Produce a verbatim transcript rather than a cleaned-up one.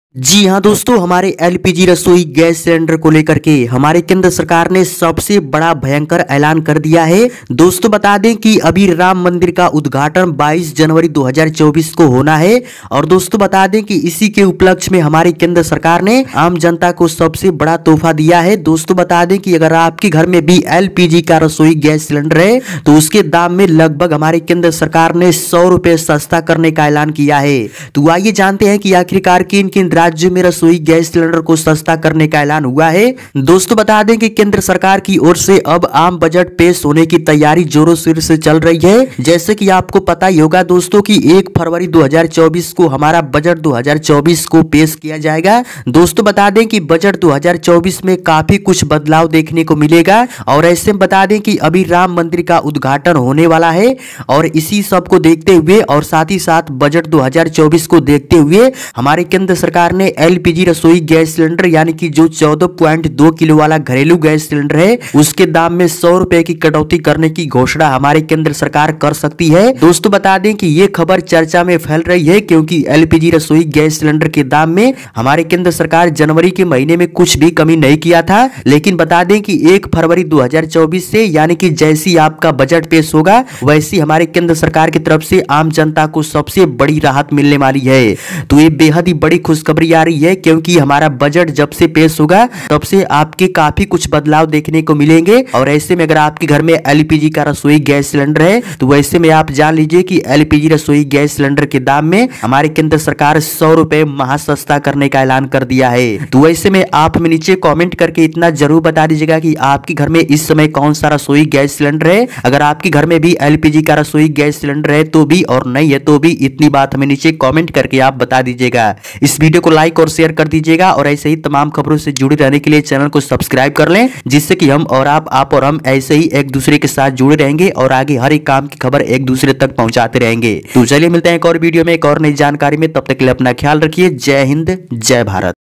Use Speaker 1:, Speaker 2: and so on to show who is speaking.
Speaker 1: जी हाँ दोस्तों, हमारे एलपीजी रसोई गैस सिलेंडर को लेकर के हमारे केंद्र सरकार ने सबसे बड़ा भयंकर ऐलान कर दिया है। दोस्तों बता दें कि अभी राम मंदिर का उद्घाटन बाईस जनवरी दो हज़ार चौबीस को होना है और दोस्तों बता दें कि इसी के उपलक्ष्य में हमारी केंद्र सरकार ने आम जनता को सबसे बड़ा तोहफा दिया है। दोस्तों बता दें कि अगर आपके घर में भी एलपीजी का रसोई गैस सिलेंडर है तो उसके दाम में लगभग हमारी केंद्र सरकार ने सौ रुपए सस्ता करने का ऐलान किया है। तो आइए जानते हैं कि आखिरकार किन किन राज्य में रसोई गैस सिलेंडर को सस्ता करने का ऐलान हुआ है। दोस्तों बता दें कि केंद्र सरकार की ओर से अब आम बजट पेश होने की तैयारी जोरों शोरों से चल रही है। जैसे कि आपको पता ही होगा दोस्तों कि एक फरवरी दो हज़ार चौबीस को हमारा बजट दो हज़ार चौबीस को पेश किया जाएगा। दोस्तों बता दें कि बजट दो हज़ार चौबीस में काफी कुछ बदलाव देखने को मिलेगा और ऐसे में बता दें कि अभी राम मंदिर का उद्घाटन होने वाला है और इसी सब को देखते हुए और साथ ही साथ बजट दो हज़ार चौबीस को देखते हुए हमारे केंद्र सरकार ने एलपीजी रसोई गैस सिलेंडर यानी कि जो चौदह पॉइंट दो किलो वाला घरेलू गैस सिलेंडर है उसके दाम में सौ रुपए की कटौती करने की घोषणा हमारे केंद्र सरकार कर सकती है। दोस्तों बता दें कि ये खबर चर्चा में फैल रही है क्योंकि एलपीजी रसोई गैस सिलेंडर के दाम में हमारे केंद्र सरकार जनवरी के महीने में कुछ भी कमी नहीं किया था, लेकिन बता दें कि एक फरवरी दो हज़ार चौबीस से यानी कि जैसी आपका बजट पेश होगा वैसी हमारे केंद्र सरकार की तरफ से आम जनता को सबसे बड़ी राहत मिलने वाली है। तो ये बेहद ही बड़ी खुशखबरी आ रही है क्योंकि हमारा बजट जब से पेश होगा तब से आपके काफी कुछ बदलाव देखने को मिलेंगे और ऐसे में अगर आपके घर में एलपीजी का रसोई गैस सिलेंडर है तो वैसे में आप जान लीजिए कि एलपीजी रसोई गैस सिलेंडर के दाम में हमारे केंद्र सरकार सौ रुपए महा सस्ता करने का ऐलान कर दिया है। तो वैसे में आप हमें नीचे कमेंट करके इतना जरूर बता दीजिएगा कि आपके घर में इस समय कौन सा रसोई गैस सिलेंडर है। अगर आपके घर में भी एलपीजी का रसोई गैस सिलेंडर है तो भी और नहीं है तो भी इतनी बात हमें नीचे कमेंट करके आप बता दीजिएगा। इस वीडियो को लाइक और शेयर कर दीजिएगा और ऐसे ही तमाम खबरों से जुड़े रहने के लिए चैनल को सब्सक्राइब कर लें जिससे कि हम और आप आप और हम ऐसे ही एक दूसरे के साथ जुड़े रहेंगे और आगे हर एक काम की खबर एक दूसरे तक पहुंचाते रहेंगे। तो चलिए मिलते हैं एक और वीडियो में एक और नई जानकारी में, तब तक के लिए अपना ख्याल रखिए। जय हिंद, जय भारत।